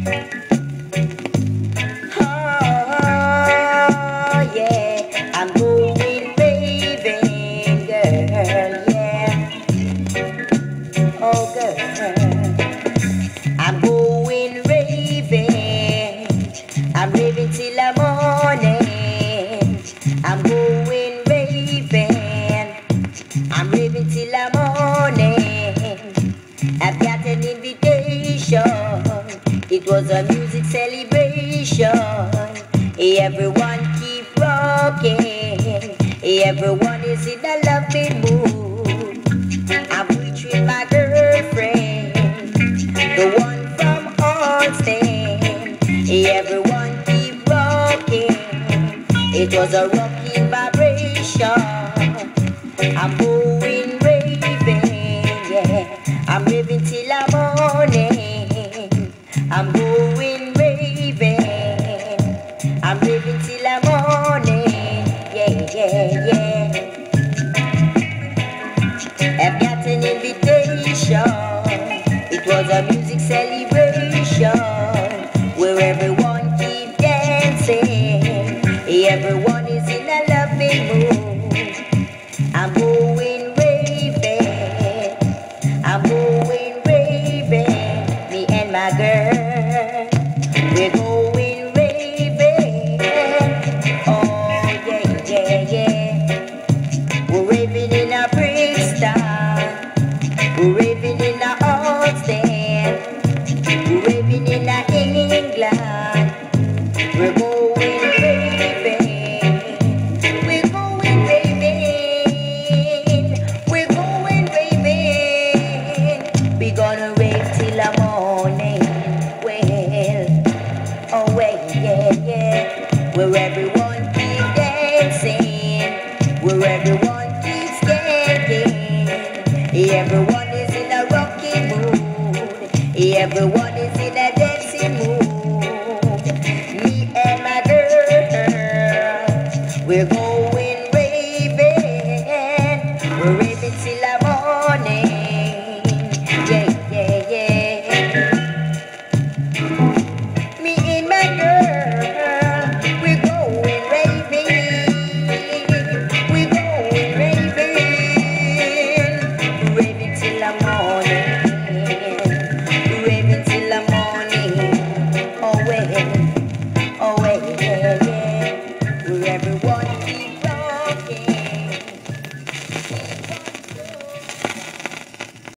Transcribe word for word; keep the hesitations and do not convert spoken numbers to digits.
Oh, yeah, I'm going raving, girl, yeah. Oh, girl, I'm going raving. I'm raving till the morning. I'm going raving. I'm raving till the morning. I've got an invitation. It was a music celebration. Everyone keep rocking. Everyone is in a loving mood. I'm with my girlfriend, the one from Allstate. Everyone keep rocking. It was a rocking vibration. I'm going raving, yeah. I'm raving till the morning. I'm going raving. I'm raving till the morning. Yeah, yeah, yeah. I've got an invitation. It was a music celebration where everyone keep dancing. Everyone is in a loving mood. I'm going raving. I'm going raving. Me and my girl, we're going raving. Oh yeah, yeah, yeah. We're raving in a Brixton. We're raving in a Allstate. We're raving in a England. We're going raving. We're going raving. We're going raving. We're gonna rave till the morning. Well, oh well, yeah, yeah. Where everyone keeps dancing. Where everyone keeps standing. Everyone is in a rocky mood. Everyone